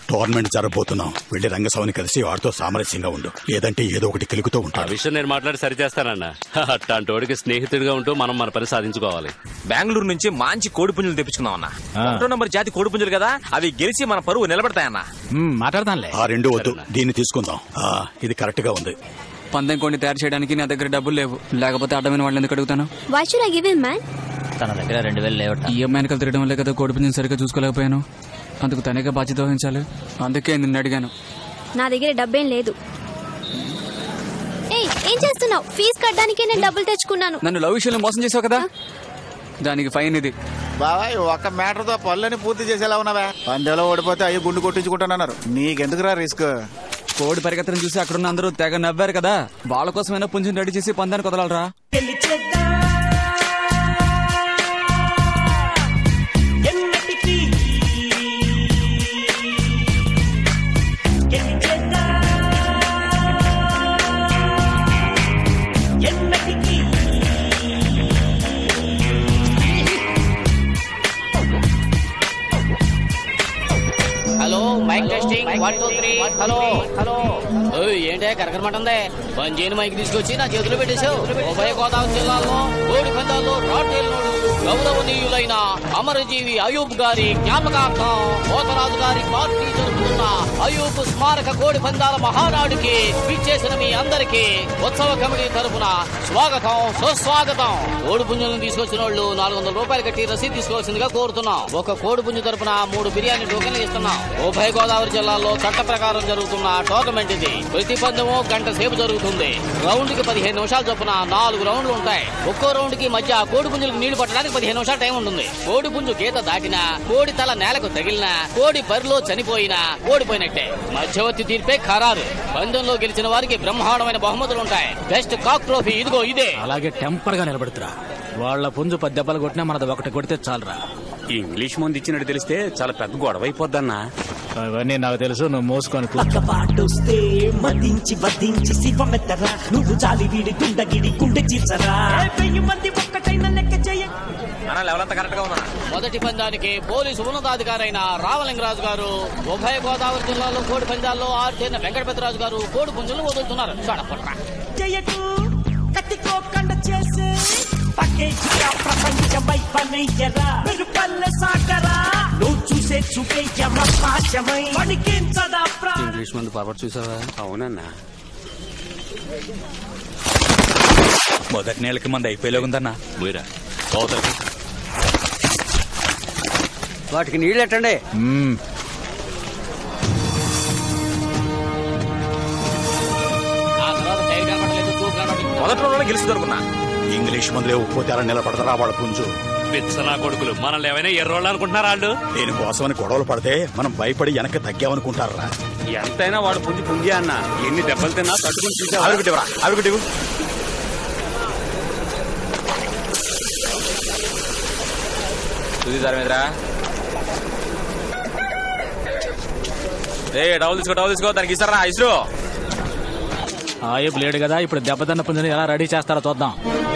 Tournament జరగబోతున్నాం. వెళ్ళి రంగస్వామిని కలిసి వాడితో సామరస్యంగా ఉండు, లేదంటే ఏదో ఒకటి కెలుగుతూ ఉంటా. ఆ విషయం నేను మాట్లాడి సరిచేస్తానన్నా. అట్లాంటోడికి స్నేహితుడిగా ఉంటూ మనం మన పని సాధించుకోవాలి. బెంగళూరు నుంచి మంచి కోడి పుంజులు తెప్పించుకున్నాం అన్న. 1వ నంబర్ జాతి కోడి పుంజులు కదా, అవి గెలిచి మన పరువు నిలబడతాయన్న. మాట్లాడదాంలే. ఆ రెండు వద్దు, దీన్ని తీసుకుందాం. ఇది కరెక్ట్ గా ఉంది. పందెం కోడిని తయారు చేయడానికి నా దగ్గర డబ్బులు లేవు, లేకపోతే అడ్డమైన వాళ్ళని ఎందుకు అడుగుతాను? తన దగ్గర 2000 లేవట. ఈఎంఐ తిరగడం వల్లే కదా కోడి పుంజుని సరిగ్గా చూసుకోలేకపోయాను. అందుకు తనగా బాధ్యత వహించాలి. అందుకే నిన్ను అడిగాను. నా దగ్గర డబ్బేం లేదు. ఏం చేస్తున్నావు? ఫీజు కట్టడానికి నేను డబ్బులు తెచ్చుకున్నాను. నన్ను లవ్ విషయంలో మోసం చేసావు కదా, దానికి ఫైన్ ఇది. బాబాయ్ ఒక్క మ్యాటర్ తో పనులని పూర్తి చేసేలా ఉన్నావా? పందెలో ఓడిపోతే అయ్యి గుండు కొట్టించుకుంటానన్నారు. నీకెందుకురా రిస్క్? కోడి పరిగెత్తడం చూసి అక్కడున్న అందరూ తెగ నవ్వారు కదా, వాళ్ళ కోసమైనా పుంజుని రెడీ చేసి పందానికి వదలాలరా. Hello, mike testing 1 2 3. Hello hello. ఏంటే కరకరమంటుందే? బంజేని మైక్ తీసుకొచ్చి నా చేతిలో పెట్టేశావు. ఉభయ గోదావరి జిల్లాలో కోడి పందాల్లో రాటేల్నోడు గౌరవనీయులైన అమరజీవి అయూబ్ గారి జ్ఞాపకార్థం పోతరాజు గారి పార్టీ జరుపుతున్న అయూబ్ స్మారక కోడి పందాల మహానాడుకి విచ్చేసిన మీ అందరికీ ఉత్సవ కమిటీ తరఫున స్వాగతం, సుస్వాగతం. కోడి పుంజులను తీసుకొచ్చిన వాళ్ళు 400 రూపాయలు కట్టి రసీదు తీసుకోవాల్సిందిగా కోరుతున్నాం. ఒక కోడి పుంజు తరఫున 3 బిర్యానీ టోకెన్లు ఇస్తున్నాం. ఉభయ గోదావరి జిల్లాలో చట్ట ప్రకారం జరుగుతున్న టోర్నమెంట్ ఇది. ప్రతి పందెము గంట సేపు జరుగుతుంది. రౌండ్ కి 15 నిమిషాలు చొప్పున 4 రౌండ్లు ఉంటాయి. ఒక్కో రౌండ్ కి మధ్య కోడి పుంజులకు నీళ్లు పట్టడానికి 15 నిమిషాలు టైం ఉంటుంది. కోడి పుంజు గీత దాటినా, కోడి తల నేలకు తగిలినా, కోడి బరిలో చనిపోయినా ఓడిపోయినట్టే. మధ్యవర్తి తీర్పే ఖరారు. పందెంలో గెలిచిన వారికి బ్రహ్మాండమైన బహుమతులు ఉంటాయి. బెస్ట్ కాక్ ట్రోఫీ ఇదిగో ఇదే. అలాగే టెంపర్ గా నిలబడుతురా. వాళ్ళ పుంజు 10 దెబ్బలు కొట్టినా మనది ఒకటి కొడితే చాలరా. ఇంగ్లీష్ ముందు ఇచ్చినట్టు తెలిస్తే చాలా పెద్ద గొడవ అయిపోద్దన్నా. అవన్నీ నాకు తెలుసు, నువ్వు మోసుకొని పక్కపాటొస్తే మదించి వధించి శివమెత్తరా. నువ్వు జాలి వీడి గుండగిడి గుండె చీల్చరా. 1000 మంది ఒక్కటైన లెక్క చేయ. మొదటి పందానికి పోలీసు ఉన్నతాధికారైన రామలింగరాజు గారు, ఉభయ గోదావరి జిల్లాలో కోడి పందాల్లో ఆర్చైన వెంకటపతిరాజు గారు కోడి పుంజులను వదులుతున్నారు. జయకు కత్తికోకండ చేసే పక్కేజిగా ప్రపంచమై పనయ్యరా. మీరు పల్లె సాగరా. నువ్వు చూసే చూపే యమపాశమై వణికించదా ప్రాణం. ఇంగ్లీష్ ముందు పర్వట్ చూసావా? అవునన్నా. మొదటి నెలకి మంది అయిపోయేలాగుందన్నా. మీరా వాటికి నీళ్ళు ఎట్టండి. మొదటి రోజులో గెలిచి దొరుకున్నా. ఇంగ్లీష్ మందులే ఉప్పోతే అలా నిలబడతారా వాళ్ళ పుంజు? పిచ్చనా కొడుకులు మనల్ని ఏమైనా ఎర్రోళ్ళు అనుకుంటున్నారా? వాళ్ళు దేనికోసమని గొడవలు పడితే మనం భయపడి వెనక్కి తగ్గామనుకుంటారా? ఎంతైనా వాడు పుంజి అన్న. ఎన్ని దెబ్బలు తిన్నా తట్టుకుని చూసా. అవి చూసి ధర్మేంద్ర డౌల్ తీసుకో దానికి ఇస్తారా ఇసురు. ఆయుబ్ లేడు కదా, ఇప్పుడు దెబ్బతన్న పుంజుని ఎలా రెడీ చేస్తారో చూద్దాం.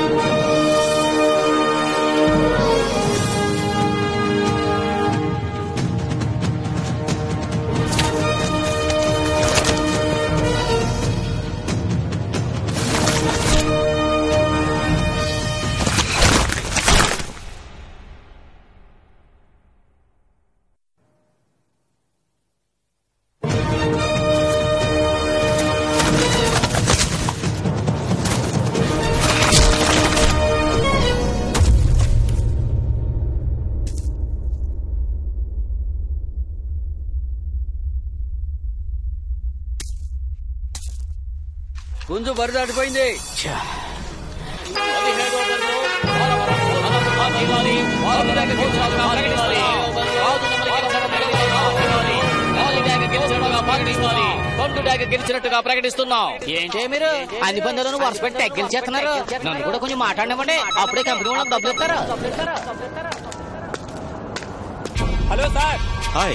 పుంజు బరి దాటిపోయింది. గెలిచినట్టుగా ప్రకటిస్తున్నాం. ఏంటి మీరు అన్ని పందులను వరుస పెట్టి టెగ్గిల్ చేస్తున్నారు? నన్ను కూడా కొంచెం మాట్లాడినవ్వండి, అప్పుడే కంపెనీ వాళ్ళకి డబ్బులు ఇస్తారా? Hello sir. హాయ్.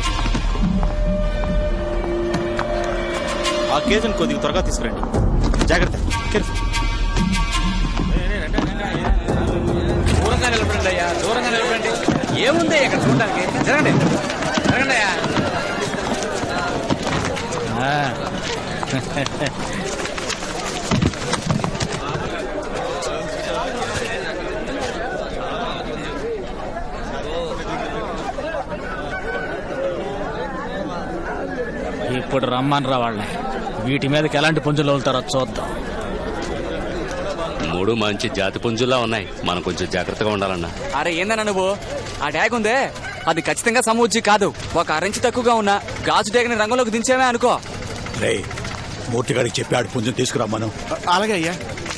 ఆ కేజీని కొద్దిగా త్వరగా తీసుకురండి. జాగ్రత్త. దూరంగా నిలబడండి అయ్యా, దూరంగా నిలబడండి. ఏముంది ఇక్కడ చూడడానికి? జరగండి అయ్యా. ఇప్పుడు రమ్మని రా వాళ్ళని. వీటి మీదకి ఎలాంటి పుంజులు వదులుతారో చూద్దాం. 3 మంచి జాతి పుంజుల్లా ఉన్నాయి. మనం కొంచెం జాగ్రత్తగా ఉండాలన్నా. అరే ఏందన్నా నువ్వు? ఆ ట్యాగ్ ఉందే అది ఖచ్చితంగా సమూజ్జి కాదు. ఒక అరెంచి తక్కువగా ఉన్న గాజు ట్యాగ్ని రంగంలోకి దించేవే అనుకో. రే మూర్తిగాడికి చెప్పాడు పుంజం తీసుకురమ్మను. అలాగే అయ్యా.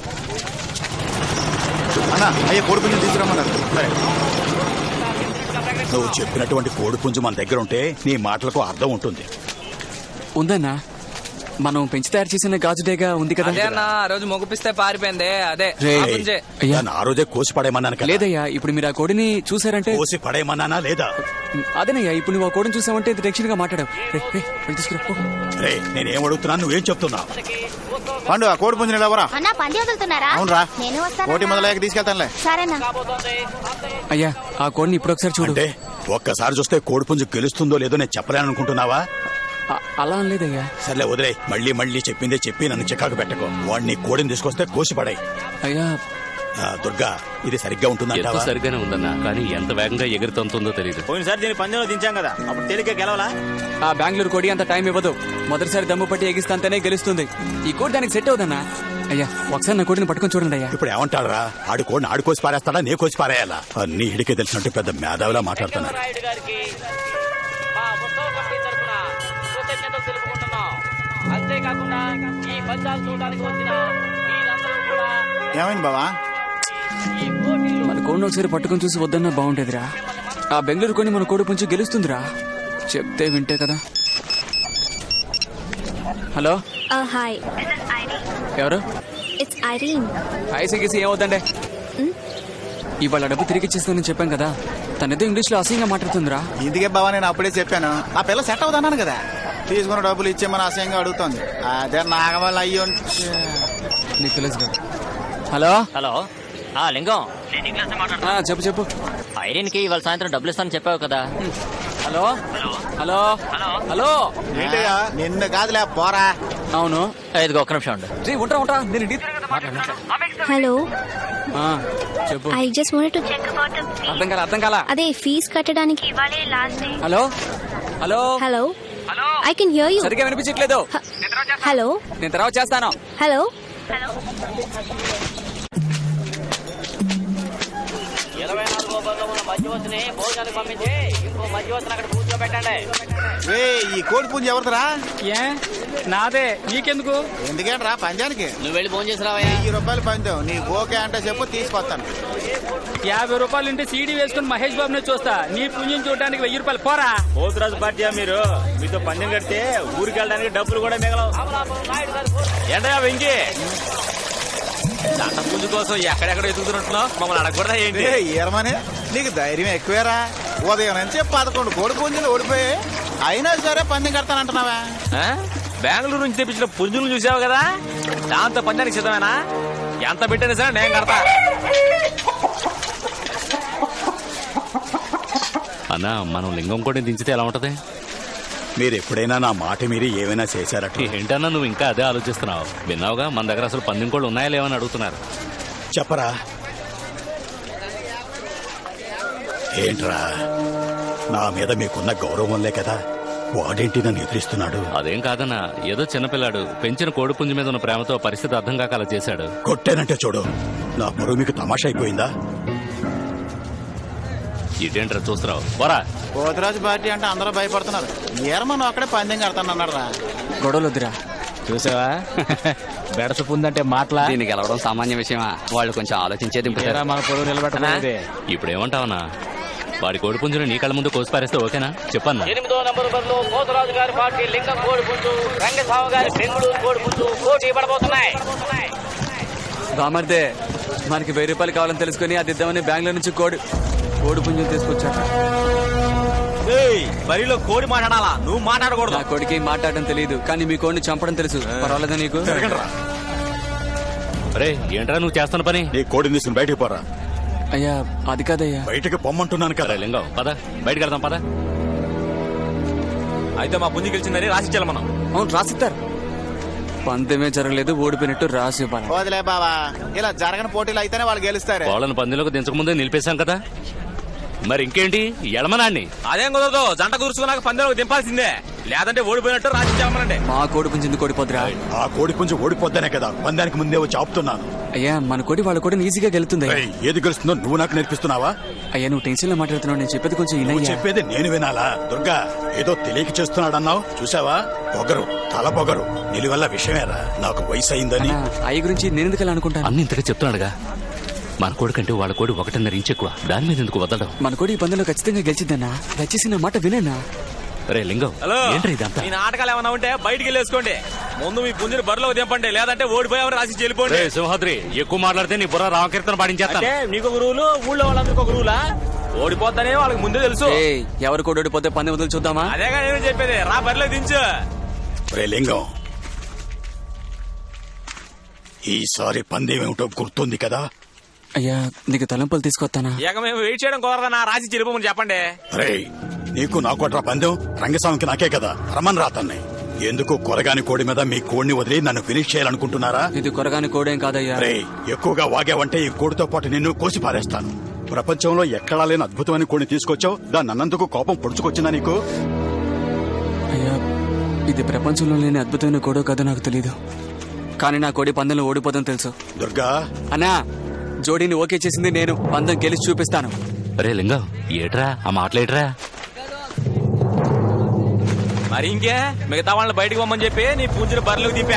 అన్నా అయ్యా కోడి పుంజం తీసుకురమ్మన్నారు. సరే నువ్వు చెప్పినటువంటి కోడి పుంజు మన దగ్గర ఉంటే నీ మాటలకు అర్థం ఉంటుంది. ఉందన్నా, మనం పెంచి తయారు చేసిన గాజు డేగా ఉంది కదా. ఆ రోజు మొగుపిస్తే పారిపోయిందే అదే. అయ్యా దాన్ని ఆ రోజే కోసి పడేయమన్నాను కదా. లేదయ్యా, ఇప్పుడు మీరు ఆ కోడిని చూసారంటే. కోసి పడేయమన్నానా లేదా? అదేనయ్యా, ఇప్పుడు నువ్వు ఆ కోడిని చూసావంటే ఇంత టెన్షన్ గా మాట్లాడావు. రే నేనేం అడుగుతున్నాను, నువ్వేం చెప్తున్నావు? పండు ఆ కోడి పుంజుని ఎవరా? అన్నా పంది వదులుతున్నారా? అవునరా, నేను వస్తాను. కోటి మొదలయ్యాక తీసుకెళ్తానులే. సరేనా? అయ్యా ఆ కోడిని ఇప్పుడు ఒకసారి చూడు. అంటే ఒక్కసారి చూస్తే కోడి పుంజు గెలుస్తుందో లేదో నేను చెప్పలేను అనుకుంటున్నావా? అలా అనలేదయ్యా. సర్లే వదిలే. మళ్ళీ మళ్ళీ చెప్పిందే చెప్పి నన్ను చికాకు పెట్టకు. వాడిని కోడిని తీసుకొస్తే కోసి పడాయి. అయ్యా దుర్గా ఇది సరిగ్గా ఉంటుందంటావా? ఎంత సరిగ్గానే ఉందన్నా, కానీ ఎంత వేగంగా ఎగురుతుందో తెలియదు. పోయినసారి దీన్ని పందెంలో దించాం కదా, అప్పుడు తేలిగ్గా గెలవలా? ఆ బెంగళూరు కోడి అంత టైం ఇవ్వదు. మొదటిసారి దమ్ము పట్టి ఎగిస్తాంతేనే గెలుస్తుంది. ఈ కోడి దానికి సెట్ అవుదన్నా. అయ్యా ఒకసారి నా కోడిని పట్టుకొని చూడండి అయ్యా. ఇప్పుడు ఏమంటారా? ఆడు కోడిని ఆడు కోసి పారేస్తాడా, నే కోసి పారేయాలా? అన్ని ఇడికే తెలిసినట్టు పెద్ద మేధావిలా మాట్లాడుతున్నారు. ఏమైంది బావా? మన కోడిని ఒకసారి పట్టుకొని చూసి వద్దన్నా బాగుంటేదిరా. ఆ బెంగళూరు కొని మన కోడి పుంజు గెలుస్తుందిరా. చెప్తే వింటే కదా. Hello hi. ఎవరు? It's Irene. ఐసీగీసీ ఏమవుతుండే? ఇవాళ డబ్బు తిరిగి ఇచ్చేస్తానని చెప్పాను కదా. తనేదో ఇంగ్లీష్ లో అసహ్యంగా మాట్లాడుతుందిరా. ఇందుకే బావా నేను అప్పుడే చెప్పాను, ఆ పిల్ల సెట్ అవుదన్నాను కదా. తీసుకున్న డబ్బులు ఇచ్చేమని అసహ్యంగా అడుగుతోంది. అదే నాగవల్ల అయ్యి నీకు తెలుసు. హలో హలో లింగం, చెప్పు చెప్పు. ఐరన్ కి ఇవాళ సాయంత్రం డబ్బులు ఇస్తానని చెప్పావు కదా. హలో హలో హలో ఏంటయ్యా? నిన్ను కాదులే పోరా. అవును. ఇదిగో ఒక్క నిమిషం ఉండు. ఉంటా నేను హలో చెప్పు. I just wanted to check అర్థం కాల. అదే ఫీజు కట్టడానికి ఇవాళే last day. Hello hello hello I can hear you. సరిగ్గా వినిపించట్లేదు. హలో నేను తర్వాత చేస్తాను. హలో 24 బల్లముల మధ్యవర్తిని భోజనానికి పంపించి ఇంకో మధ్యవర్తిని అక్కడ పూర్తిగా పెట్టండి. ఈ కోడి పుంజు ఎవరిదిరా? ఏ నాదే, నీకెందుకు? ఎందుకేంట్రా పంజానికి? నువ్వు వెళ్ళి భోజనం చేసిరావా? 1000 రూపాయలు పందావు, నీకు ఓకే అంటే చెప్పు తీసుకొస్తాను. 50 రూపాయలు ఉంటే సీడీ వేసుకుని మహేష్ బాబునే చూస్తా. నీ పుణ్యం చూడడానికి 1000 రూపాయలు పోరా. పోతురాజు పార్టీయా మీరు? మీతో పందెం కడితే ఊరికి వెళ్ళడానికి డబ్బులు కూడా మిగలవు. ఏంటయ్యా వెంకీ, దండ పుంజు కోసం ఎక్కడెక్కడ ఎదుగుతున్నట్టున్నావు? మమ్మల్ని అడగకూడదా ఏంటి? ఏరమని నీకు ధైర్యం ఎక్కువేరా. ఉదయం నుంచి 11 కోడి పుంజులు ఓడిపోయి అయినా సరే పందెం కడతానంటున్నావా? బెంగళూరు నుంచి తెప్పించిన పుంజులు చూసావు కదా, దాంతో పందానికి సిద్ధమేనా? ఎంత పెట్టినా సరే నేను కడతా. అన్నా మనం లింగం కూడా దించితే ఎలా ఉంటది? మీరు ఎప్పుడైనా నా మాట మీరి ఏమైనా చేశారట? ఏంటన్నా నువ్వు ఇంకా అదే ఆలోచిస్తున్నావు? విన్నావుగా మన దగ్గర అసలు పందెం కోళ్ళు ఉన్నాయా లేవని అడుగుతున్నారు. చెప్పరా. ఏంట్రా, నా మీద మీకున్న గౌరవంలే కదా వాడేంటి నన్ను ఎదిరిస్తున్నాడు? అదేం కాదన్నా, ఏదో చిన్నపిల్లాడు పెంచిన కోడి పుంజు మీద ఉన్న ప్రేమతో పరిస్థితి అర్థం కాక అలా చేశాడు. కొట్టానంటే చూడు, నా పరువు మీకు తమాషా అయిపోయిందా? ఇదేంట్రా చూస్తున్నావు? పోరా. పోతురాజు పార్టీ అంటే అందరూ భయపడుతున్నారు. ఏరమను అక్కడే పందెం కడతానన్నాడు రా. గొడవలు వద్దురా. చూసావా బెడసపుందంటే మాటలా? దీనికి గెలవడం సామాన్య విషయమా? వాళ్ళు కొంచెం ఆలోచించేది. మన పొరుగు నిలబెట్టదే. ఇప్పుడు ఏమంటావన్నా? వాడి కోడి పుంజును నీ కళ్ళ ముందు కోసి పారేస్తే ఓకేనా? చెప్పన్నా. 8వ నంబర్ బరిలో పోతురాజు గారి పార్టీ లింగం కోడి పుంజు, రంగస్వామి గారి బెంగళూరు కోడి పుంజు పోటీ పడబోతున్నాయి. బామర్దే, మనకి 1000 రూపాయలు కావాలని తెలుసుకుని అది ఇద్దామని బెంగళూరు నుంచి కోడి పుంజులు తీసుకొచ్చాక బరిలో కోడి మాట్లాడాలా? నువ్వు మాట్లాడకూడదు. నా కోడికి మాట్లాడడం తెలియదు, కానీ మీ కోడిని చంపడం తెలుసు. పర్వాలేదా నీకు? అరే ఏంట్రా నువ్వు చేస్తున్న పని? నీ కోడిని తీసుకుని బయటికి పోరా. అయ్యా అది కాదయ్యా. బయటికి పొమ్మంటున్నాను కదా. లింగం పద, బయటకు వెళ్దాం పద. అయితే మా పుంజు గెలిచిందని రాసిచ్చాలి మనం. అవును రాసిస్తారు. పందెమే జరగలేదు, ఓడిపోయినట్టు రాసి ఇవ్వాలి. వదిలే బావా, ఇలా జరగని పోటీలు అయితేనే వాళ్ళు గెలుస్తారు. వాళ్ళని పందెంలోకి దించకముందే నిలిపేశాం కదా, మరి ఇంకేంటి ఎలమనాన్ని? అదేం కుదరదు, జంట కూర్చుకున్నాక పందెంలోకి దింపాల్సిందే, లేదంటే ఓడిపోయినట్టు రాసి చెప్పమనండి. మా కోడి పుంజు ఎందుకు ఓడిపోద్దురా? ఆ కోడి పుంజు ఓడిపోద్దనే కదా పందానికి ముందే వచ్చి ఆపుతున్నాను. అయ్యా మన కోడి వాళ్ళ కూడా ఈజీగా గెలుతుంది. ఏది గెలుస్తుందో నువ్వు నాకు నేర్పిస్తున్నావా? అయ్యా నువ్వు టెన్షన్ లో మాట్లాడుతున్నావు, నేను చెప్పేది కొంచెం నువ్వు వినయ్యా. చెప్పేది నేను వినాలా? దుర్గా ఏదో తెలియక చేస్తున్నాడన్నావు, చూసావా? పొగరు, తల పొగరు, నిలువల్ల విషయమేరా. నాకు వయసు అయిందని. అయ్య గురించి నేను ఎందుకు అలా అనుకుంటాను? అన్ని ఇంతగా చెప్తున్నాడుగా, మన కోడి కంటే వాళ్ళ కోడి 1.5 ఇంచు ఎక్కువ, దాని మీద ఎందుకు వదలడం? మన కోడి ఈ పందెంలో ఖచ్చితంగా గెలిచిద్దన్నా, దయచేసి నా మాట వినన్నా. రే లింగం, హలో, ఏంట్రా ఇదంతా? మీ నాటకాలు ఏమైనా ఉంటే బయటికి వెళ్ళేసుకోండి. ముందు మీ పుంజుని బరిలో దింపండి, లేదంటే ఓడిపోయామని రాసి వెళ్ళిపోండి. రే సింహాద్రి, ఎక్కువ మాట్లాడితే నీ బుర్ర రామకీర్తన పాటించేస్తాను. అంటే నీకు ఒక రూలు, ఊళ్ళో వాళ్ళందరికీ ఒక రూలా? ఓడిపోతానే వాళ్ళకి ముందే తెలుసు. ఎవరు కోడి ఓడిపోతే పందెం వదిలి చూద్దామా? అదేగా నేను చెప్పేది, రా బరిలో దించు. రే లింగం, ఈసారి పందెం ఏమిటో గుర్తుంది కదా? అయ్యా నీకు తలంపులు తీసుకొస్తానా? ఇక మేము వెయిట్ చేయడం కుదరదన్నా, రాసి చెల్లిపోమని చెప్పండి. రే నీకు నాకోట్రా పందెం, రంగస్వామికి నాకే కదా, రమన్ రాతన్నాయి. ఎందుకు కొరగాని కోడి మీద మీ కోడిని వదిలి నన్ను ఫినిష్ చేయాలనుకుంటున్నారా? ఇది కొరగాని కోడేం కాదయ్యా. రే ఎక్కువగా వాగావంటే ఈ కోడితో పాటు నిన్ను కోసి పారేస్తాను. ప్రపంచంలో ఎక్కడా లేని అద్భుతమైన కోడిని తీసుకొచ్చావు, దాన్ని అన్నందుకు కోపం పొడుచుకొచ్చిందా నీకు? అయ్యా ఇది ప్రపంచంలో లేని అద్భుతమైన కోడో కాదో నాకు తెలీదు, కానీ నా కోడి పందెంలో ఓడిపోదని తెలుసు. దుర్గా అన్నా, జోడీని ఓకే చేసింది నేను, పందెం గెలిచి చూపిస్తాను. రే లింగం, ఏట్రా ఆ మాటలేట్రా? మరి ఇంకే మిగతా వాళ్ళని బయటకు పోమని చెప్పి నీ పుంజుని బరిలోకి దింపా.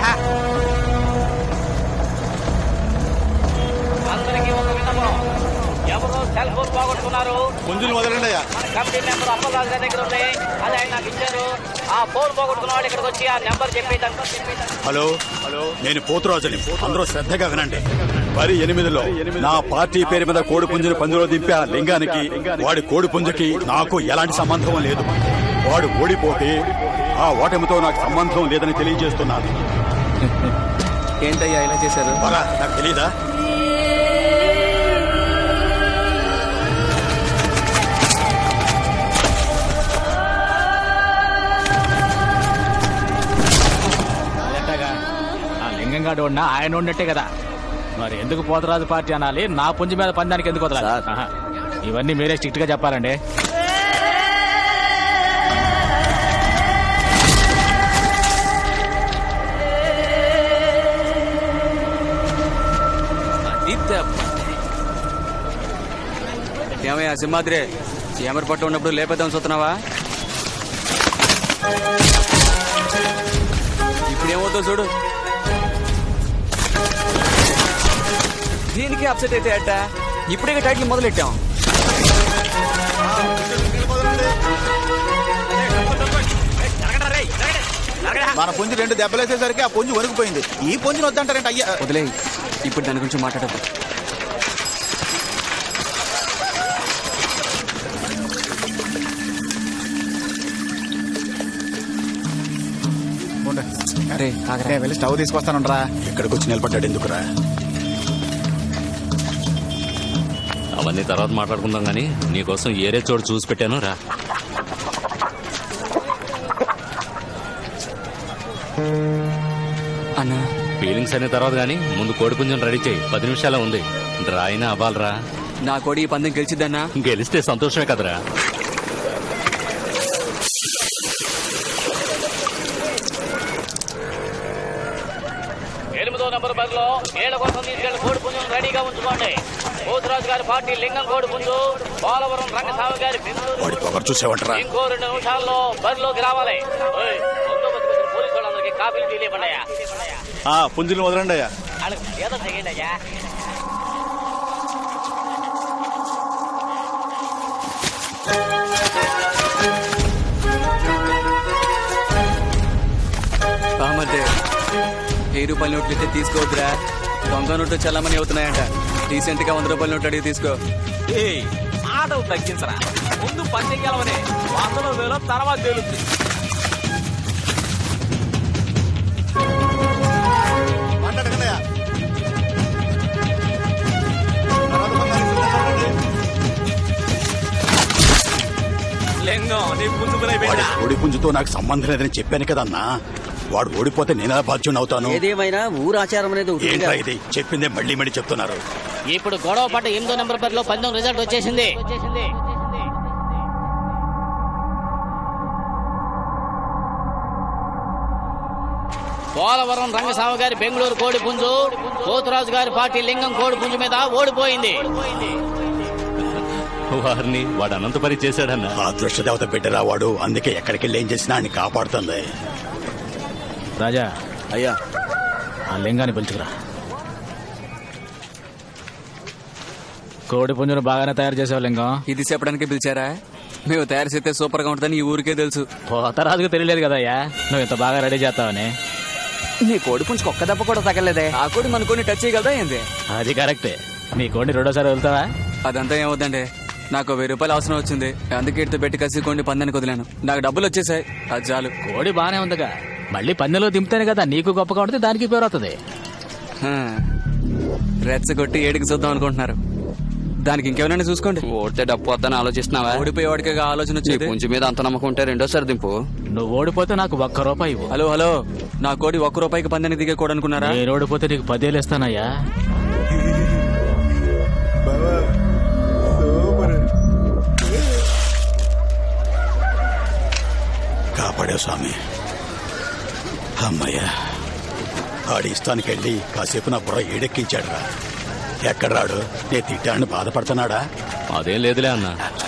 అందరికీ ఒక విన్నపం, ఎవరు సెల్ ఫోన్ పోగొట్టుకున్నారు పుంజుని వదలండి అయ్యా. మన కమిటీ నెంబర్ అప్పలరాజు గారి దగ్గర ఉంది, అది ఆయన నాకు ఇచ్చారు. ఆ ఫోన్ పోగొట్టుకున్న వాళ్ళు ఇక్కడికి వచ్చి ఆ నెంబర్ చెప్పి. హలో, నేను పోతురాజుని, అందరూ శ్రద్ధగా వినండి. మరి 8లో నా పార్టీ పేరు మీద కోడి పుంజుని పందులో దింపా లింగానికి, వాడి కోడి పుంజుకి నాకు ఎలాంటి సంబంధం లేదు. వాడు ఓడిపోతే ఆ ఓటమితో నాకు సంబంధం లేదని తెలియజేస్తున్నాను. ఏంటయ్యా ఇలా చేశారు? నాకు తెలీదా? లింగంగాడు ఉన్నా ఆయన ఉన్నట్టే కదా, మరి ఎందుకు పోతరాజు పార్టీ అనాలి? నా పుంజు మీద పందానికి ఎందుకు వదలాలి? ఇవన్నీ మీరే స్ట్రిక్ట్ గా చెప్పాలండి. ఏమయ్యా సింహాద్రి, ఏమరి పట్టు ఉన్నప్పుడు లేపేద్దాం చూస్తున్నావా? ఇప్పుడు ఏమవుతావు చూడు. దీనికి అప్సెట్ అయితే అట్ట, ఇప్పుడే టైటిల్ మొదలెట్టాం. మన పుంజు 2 దెబ్బలేసేసరికి ఆ పుంజు వణికిపోయింది. ఈ పుంజుని వద్దంటారంట అయ్యా. వదిలే, ఇప్పుడు దాని గురించి మాట్లాడదు. వెళ్ళి స్టవ్ తీసుకొస్తానురా. ఇక్కడికి వచ్చి నిలబడ్డాడు ఎందుకురా? అవన్నీ తర్వాత మాట్లాడుకుందాం గానీ, నీకోసం ఏరే చోటు చూసి పెట్టాను రా. అన్నా ఫీలింగ్స్ అనే తర్వాత గానీ ముందు కోడి పుంజుని రెడీ చేయి. 10 నిమిషాలే ఉంది, డ్రా అయినా అవ్వాలరా. నా కోడి ఈ పందెం గెలిచిద్దన్నా? గెలిస్తే సంతోషమే కదరా. నెంబర్ బరిలో ఏళ్ల కోసం తీసుకెళ్లి కోడి పుంజును రెడీగా ఉంచుకోండి. పోతురాజు గారి పార్టీ లింగం కోడి పుంజు, పోలవరం రంగస్వామి గారి చూసేవంటరా. ఇంకో 2 నిమిషాల్లో బరిలోకి రావాలి. పోలీసు వాళ్ళందరికీ కాపీలు తెలియపడ్డాయా? పుంజుని వదలండి అయ్యా. ఏదో తెగండి అయ్యా. ₹1000 నోట్లు అయితే తీసుకోవద్దురా, దొంగ నోట్లు చల్లమని అవుతున్నాయంట. రీసెంట్ గా ₹100 నోట్లు అడిగి తీసుకో. ఆటలు తగ్గించరా, ముందు పందెం గెలవని, 100లో 1000 తర్వాత తేలుద్ది. లింగం నీ పుంజు కోడి పుంజుతో నాకు సంబంధం లేదని చెప్పాను కదన్నా. వాడు ఓడిపోతే నేనా బాధ్యుని అవుతాను? ఏదేమైనా ఊరు ఆచారం అనేది ఒకటి ఏంట్రా ఇది? చెప్పిందే మళ్ళీ మళ్ళీ చెప్తున్నారు. ఇప్పుడు గొడవ పడ్డ 8వ నెంబర్ బరిలో పందెం రిజల్ట్ వచ్చేసింది. పోలవరం రంగస్వామి గారి బెంగళూరు కోడిపుంజు పోతురాజు గారి పార్టీ లింగం కోడిపుంజు మీద ఓడిపోయింది. వారిని వాడు అనంతపరి చేశాడన్న. అదృష్టదేవత బిడ్డరా వాడు, అందుకే ఎక్కడికి వెళ్ళి ఏం చేసినా ఆయన కాపాడుతుంది. రాజా అయ్యా ఆ లింగాన్ని పిలుచుకురా. కోడి పుంజును బాగానే తయారు చేసావు లింగం. ఇది చెప్పడానికి పిలిచారా? మేము తయారు చేస్తే సూపర్ గా ఉంటుందని ఈ ఊరికే తెలుసు. పోతరాజుకు తెలియలేదు కదయ్యా నువ్వు ఇంత బాగా రెడీ చేస్తావని. నీ కోడి పుంచుకు ఒక్క దెబ్బ కూడా తగలేదే. ఆ కోడి మన కోడిని టచ్ చేయగలదా ఏంది? అది కరెక్టే. నీ కోడిని రెండోసారి వదులుతావా? అదంతా ఏమవుతుందండి, నాకు 1000 రూపాయలు అవసరం వచ్చింది. అందుకే ఇటు పెట్టి కసి కొండి పందానికి వదిలాను. నాకు డబ్బులు వచ్చేసాయి, అది చాలు. కోడి బానే ఉందిగా, మళ్ళీ పందెంలో దింపుతానే కదా నీకు గొప్పగా ఉంటుంది, దానికి పేరు అవుతుంది. రెచ్చగొట్టి ఏడికి చూద్దాం అనుకుంటున్నారు. దానికి ఇంకేమైనా చూసుకోండి. ఓడితే డప్పు వద్దని ఆలోచిస్తున్నావా? ఓడిపోయేవాడికి ఆలోచన వచ్చేది. కొంచెం మీద అంత నమ్మకం ఉంటే రెండోసారి దింపు. నువ్వు ఓడిపోతే నాకు ₹1 ఇవ్వు. హలో హలో, నా కోడి ₹1 పందానికి దిగే కోడి అనుకున్నారా? నేను ఓడిపోతే నీకు 10,000 ఇస్తానయ్యా. కాపాడే స్వామి. అమ్మయ్యా, ఆడి ఇష్టానికి వెళ్ళి కాసేపు నా బుర్ర ఏడెక్కించాడురా. ఎక్కడ రాడు? నేను తిట్టాడని బాధపడుతున్నాడా? అదేం లేదులే అన్న.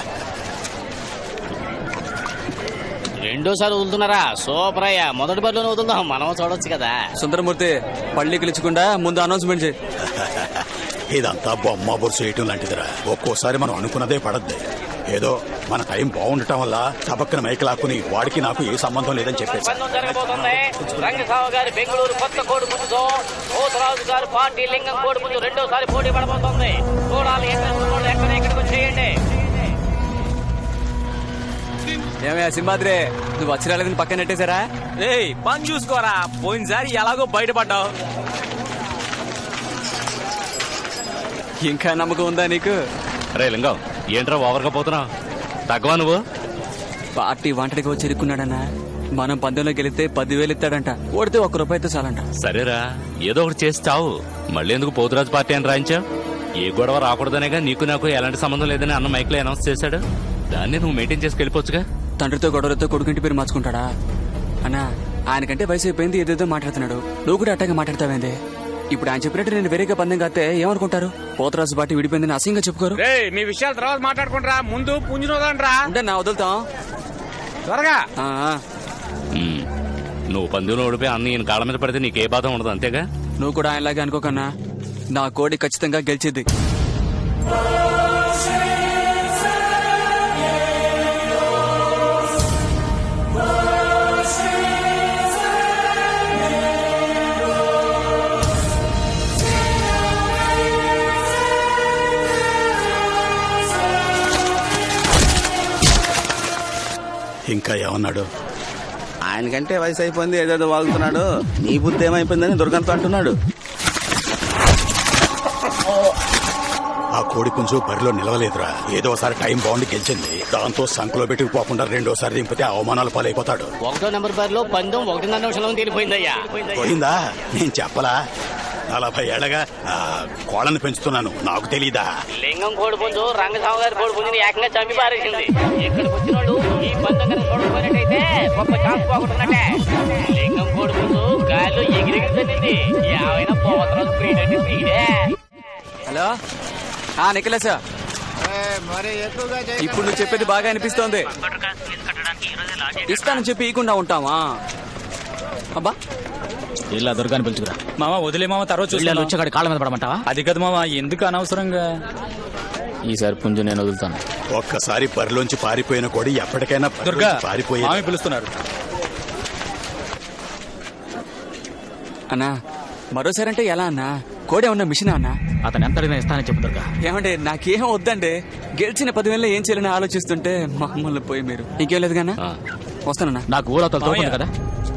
రెండోసారి వదులుతున్నారా? సూపర్ అయ్యా. మొదటి బరిలోనే వదులుదాం, మనం చూడొచ్చు కదా. సుందరమూర్తి, పళ్ళి కిలుచకుండా ముందు అనౌన్స్మెంట్ చేయి. ఇదంతా బొమ్మ బొరుసు వేయటం లాంటిదిరా. ఒక్కోసారి మనం అనుకున్నదే పడద్ది. ఏదో మన టైం బాగుండటం వల్ల చబక్కన మైకి లాక్కుని వాడికి నాకు ఏ సంబంధం లేదని చెప్పేసి. రంగస్వామి గారి బెంగళూరు కొత్త కోడిపుంజుతో పోతురాజు గారి పార్టీ లింగం కోడిపుంజు రెండోసారి పోటీ పడబోతోంది. చూడాలి ఎక్కడికి వచ్చేయండి. ఏమయ్యా సింహాద్రే, నువ్వు వచ్చి రాలేదని పక్కన నెట్టేశారా? ఏయ్ పని చూసుకోరా, పోయినసారి ఎలాగో బయటపడ్డావు. ఇంకా నమ్మకం ఉందా నీకు? రే లింగం, ఏంట్రా ఓవర్గా పోతున్నావు? తగ్గవా నువ్వు? పార్టీ వాంటడిగా వచ్చి ఇరుక్కున్నాడన్నా. మనం పందెంలో గెలిస్తే 10,000 ఇస్తాడంట. ఓడితే ₹1 చాలంట. సరేరా, ఏదో ఒకటి చేసి చావు. మళ్ళీ ఎందుకు పోతురాజు పార్టీ అని రాయించా? ఏ గొడవ రాకూడదనేగా నీకు నాకు ఎలాంటి సంబంధం లేదని అన్న మైక్ లో అనౌన్స్ చేశాడు. దాన్ని నువ్వు మెయింటైన్ చేసి వెళ్ళిపోవచ్చుగా. తండ్రితో గొడవలతో కొడుకుంటి పేరు మార్చుకుంటాడా? అన్నా, ఆయనకంటే వయసు అయిపోయింది, ఏదేదో మాట్లాడుతున్నాడు. నువ్వు కూడా అట్టగా మాట్లాడతావేంది? ఇప్పుడు ఆయన చెప్పినట్టు నేను వేరేగా పందెం కాస్తే ఏమనుకుంటారు? పోతరాజు పార్టీ విడిపోయిందని అసహ్యంగా చెప్పుకోరు. మీ విషయాలు తర్వాత మాట్లాడుకుంటారా, ముందు పుంజునోదండ్రా. అంటే నా వదులుతాం త్వరగా. నువ్వు పందెంలో ఓడిపోయి అన్న ఈయన కాళ్ళ మీద పడితే నీకే బాధ ఉండదు, అంతేగా? నువ్వు కూడా ఆయనలాగే అనుకోకన్నా. నా కోడి ఖచ్చితంగా గెలిచిద్ది. ఇంకా ఏమన్నాడు? ఆయనకంటే వయసు అయిపోయింది, ఏదేదో వాగుతున్నాడు. నీ బుద్ధి ఏమైపోయిందని దుర్గంతో అంటున్నాడు. ఆ కోడి పుంజు బరిలో నిలవలేదురా. ఏదోసారి టైం బాగుండి గెలిచింది. దాంతో సంఖలో పెట్టుకుపోకుండా రెండోసారి దింపితే అవమానాలు పాలైపోతాడు. 1వ నెంబర్ బరిలో పందెం 1.5 నిమిషంలో తీరిపోయిందయ్యా. పోయిందా? నేను చెప్పలా? 40 ఏళ్లగా కోళ్ళని పెంచుతున్నాను, నాకు తెలీదా? లింగం కోడిపుంజు రంగస్వామి గారి కోడిపుంజుని ఏకంగా చంపి పారేసింది. ఇక్కడికి వచ్చిన వాళ్ళు ఈ పందెం కనుక చూడకపోయినట్టయితే గొప్ప ఛాన్స్ పోగొట్టున్నట్టే. లింగం కోడిపుంజు గాలిలో ఎగిరెగిరిపోయింది. ఏమైనా పోతరాజు స్పీడ్ అంటే స్పీడే. హలో నిఖిలేశ, ఇప్పుడు నువ్వు చెప్పేది బాగా అనిపిస్తోంది. ఇస్తానని చెప్పి ఇకుండా ఉంటావా? అబ్బా, ఇలా దుర్గాన్ని పిలుచుకురా. మామ వదిలే మామ, తర్వాత వచ్చాడు కాళ్ళ మీద పడమంటావా? అది కదా మామ, ఎందుకు అనవసరంగా. ఈసారి పుంజు నేను వదులుతాను. ఒక్కసారి బరిలోంచి పారిపోయిన కోడి ఎప్పటికైనా దుర్గా పారిపోయి పిలుస్తున్నారు. అన్నా, మరోసారి అంటే ఎలా అన్నా? కోడి ఏమన్నా మిషన్ అన్నా? అతను ఎంత అడిగినా ఇస్తానని చెప్పు దుర్గా. ఏమంటే నాకేం వద్దండి. గెలిచిన 10,000 ఏం చేయాలని ఆలోచిస్తుంటే మమ్మల్ని పోయి మీరు. ఇంకేం లేదు కన్నా, వస్తానన్నా. నాకు ఊరవతల తోపుంది కదా,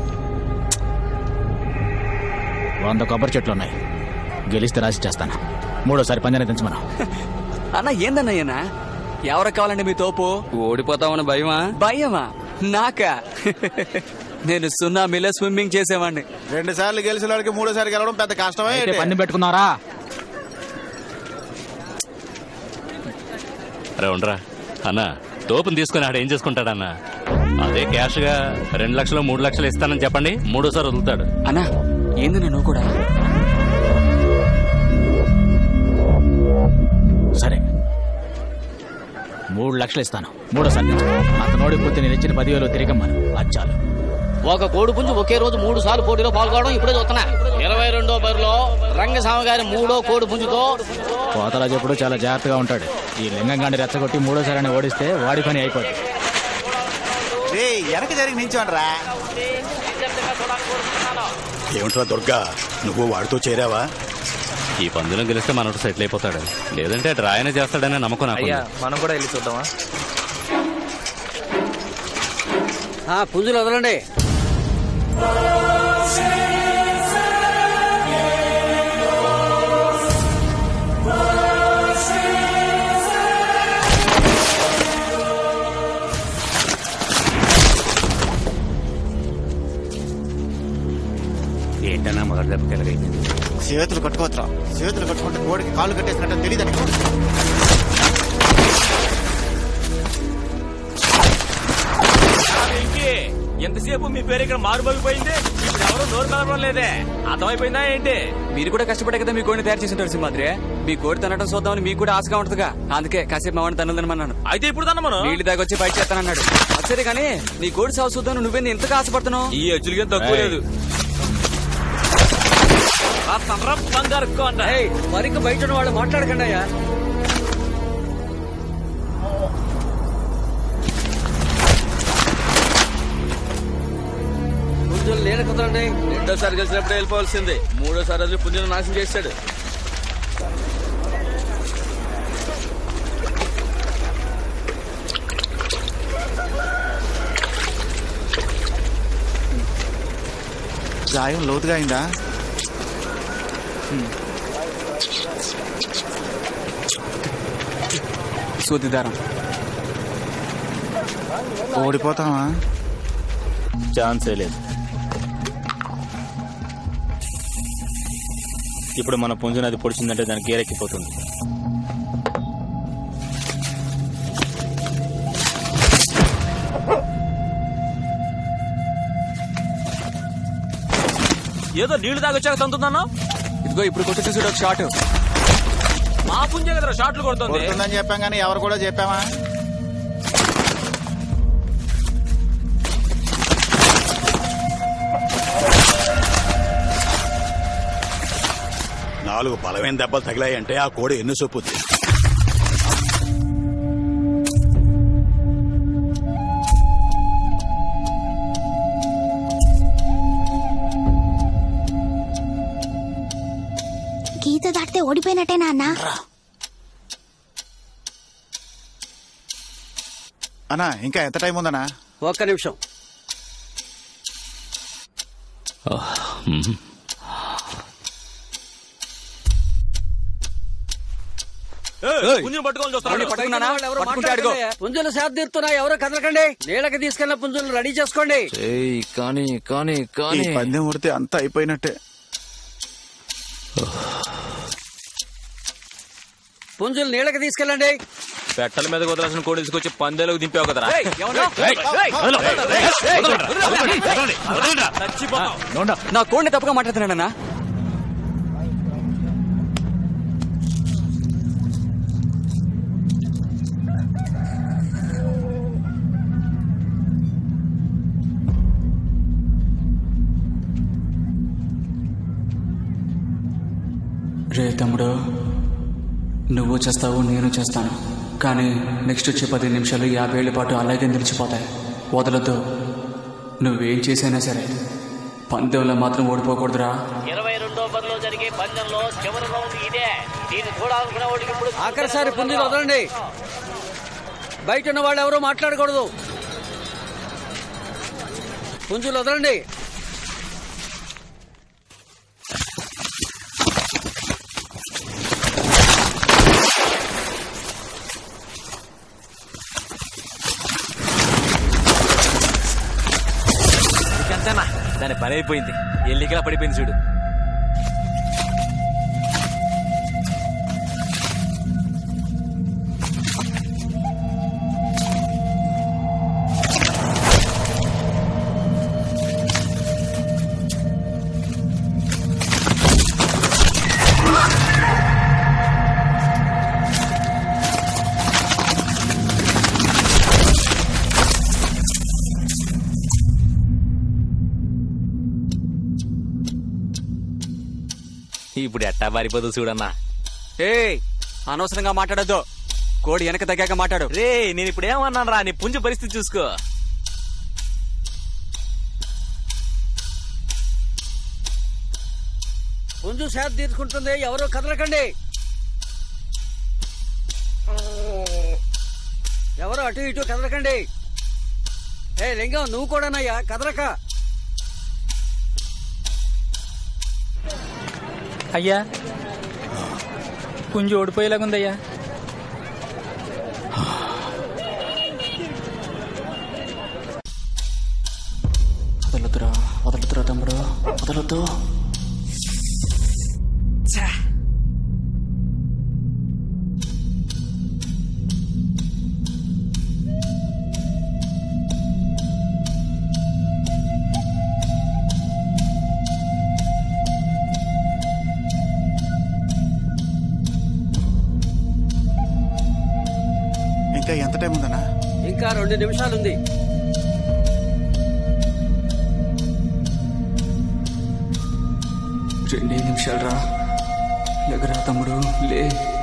100 కొబ్బరి చెట్లు ఉన్నాయి. గెలిస్తే రాసి చేస్తాను. 3వసారి పందెం దించమను. అన్నా ఏందన్నయ్యనా? ఎవరికి కావాలండి మీ తోపు? ఓడిపోతామని భయమా? భయమా? నాకా? నేను సునామీలో స్విమ్మింగ్ చేసేవాడిని. 2 సార్లు గెలిచిన వాడికి 3సారి గెలవడం పెద్ద కష్టమే. పన్ను పెట్టుకున్నారా? అరే ఉండరా అన్న, తోపుని తీసుకుని ఆడ ఏం చేసుకుంటాడన్నా? అదే క్యాష్ గా 2 లక్షలు 3 లక్షలు ఇస్తానని చెప్పండి, 3ఓసారి వదులుతాడు. అన్నా ఏందన్నా నువ్వు కూడా? సరే 3 లక్షలు ఇస్తాను, 3ఓసారి అతను ఓడిపోతే నేను ఇచ్చిన 10,000 తిరిగమ్మను. అది చాలు. ఒక కోడి పుంజు ఒకే రోజు 3 సార్లు పోటీలో పాల్గొనడం ఇప్పుడే చూస్తున్నా. 22వ బరిలో రంగస్వామి గారి 3వ కోడి పుంజుతో పోతరాజు ఎప్పుడు చాలా జాగ్రత్తగా ఉంటాడు. ఈ లింగం గాండి రెచ్చగొట్టి 3ఓసారి ఓడిస్తే వాడి పని అయిపోతుంది. వెనక జరిగి నించోండ్రా. ఏమిట్రా దుర్గా, నువ్వు వాడితో చేరావా? ఈ పందులో గెలిస్తే మనోడు సెటిల్ అయిపోతాడు, లేదంటే డ్రా అయినా చేస్తాడనే నమ్మకం నాకు. మనం కూడా వెళ్ళి చూద్దామా? పుంజులు వదలండి. ఏంటన్నా మొదటి దెబ్బకి ఎలాగైంది? చేతులు కట్టుకోవచ్చురా. చేతులు కట్టుకుంటే కోడికి కాళ్ళు కట్టేసినట్టు తెలియదు. ఎంతసేపు మీ పేరు ఇక్కడ మారుమోగిపోయింది, ఇప్పుడు ఎవరు నోరు కలవడం లేదే, అర్థమైపోయిందా ఏంటి? మీరు కూడా కష్టపడే కదా మీ కోడిని తయారు చేసింటారు సింహాద్రి. మీ కోడి తనటం చూద్దామని మీకు కూడా ఆశగా ఉంటుందిగా, అందుకే కాసేపు మా వాడిని తనలు తినమన్నాను. అయితే ఇప్పుడు తనమను నీళ్లు దాగొచ్చి బయట చేస్తానన్నాడు. సరే కానీ నీ కోడి సాగు చూద్దాం, నువ్వేంది ఎంతగా ఆశపడుతున్నావు? ఈ అచ్చులకి తక్కువ లేదు. మరికి బయట ఉన్న వాళ్ళు మాట్లాడకండి అయ్యా. పుంజులు లేని కుదరండి. 2ఓసారి గెలిచినప్పుడే వెళ్ళిపోవాల్సిందే. 3ఓసారి వదిలి పుంజును నాశనం చేశాడు. గాయం లోతుగా అయిందా? సూదిదారం. ఓడిపోతావా? ఛాన్సే లేదు. ఇప్పుడు మన పుంజునది పొడిచిందంటే దానికి గేరెక్కిపోతుంది. ఏదో నీళ్లు తాగొచ్చాక తంతుందన్నా. ఇదిగో ఇప్పుడు కొట్టు చూసాడు ఒక షాట్. మా పుంజే కదా షాట్లు కొడుతుందని చెప్పాం కానీ ఎవరు కూడా చెప్పామా? నాలుగు బలమైన దెబ్బలు తగిలాయంటే ఆ కోడి ఎన్ను సొప్పుద్ది. గీత దాటితే ఓడిపోయినట్టేనా అన్నా? అన్నా ఇంకా ఎంత టైం ఉందన్నా? 1 నిమిషం. పుంజులు సేద తీరుతున్నాయి, ఎవరో కదలకండి. నీళ్ళకి తీసుకెళ్లిన పుంజులు రెడీ చేసుకోండి. ఈ పందెం ఉడితే అంతా అయిపోయినట్టే. పుంజులు నీళ్ళకి తీసుకెళ్ళండి. పెట్టల మీద కుదరాల్సిన కోడి తీసుకొచ్చి పందేలకు దింపావు కదరా. నా కోడిని తప్పుగా మాట్లాడుతున్నాడన్నా. రే తమ్ముడు, నువ్వు చేస్తావు, నేను చేస్తాను. కానీ నెక్స్ట్ వచ్చే 10 నిమిషాలు 50 ఏళ్ల పాటు అలాగే నిలిచిపోతాయి. వదలొద్దు. నువ్వేం చేసైనా సరే పందెంలో మాత్రం ఓడిపోకూడదురా. 22వ బరిలో జరిగే పందెంలో చివరి రౌండ్ ఇదే. దీన్ని చూడాలనుకున్న వాడికి ఇప్పుడు ఆఖరిసారి పుంజులు వదలండి. బయట ఉన్న వాళ్ళు ఎవరూ మాట్లాడకూడదు. పుంజులు వదలండి. దాని పని అయిపోయింది. ఎల్లికలా పడిపోయింది చూడు. ఇప్పుడు ఎట్టా పారిపోదు చూడన్నా. ఏ అనవసరంగా మాట్లాడద్దు. కోడి వెనక తగ్గాక మాట్లాడు. రే నేను ఇప్పుడు ఏమన్నాను రా, నీ పుంజు పరిస్థితి చూసుకో. పుంజు శాత తీసుకుంటుంది, ఎవరో కదలకండి. ఎవరో అటు ఇటు కదలకండి. ఏ లింగం నువ్వు కూడానయ్యా కదలక. అయ్యా పుంజు ఓడిపోయేలాగుందయ్యా. వదలొద్దురా వదలొద్దురా తమ్ముడు వదలొద్దు. ఇంకా ఎంత టైం ఉందన్నా? ఇంకా 2 నిమిషాలుంది. రెండే నిమిషాలు రా. లేకరా తమ్ముడు లే.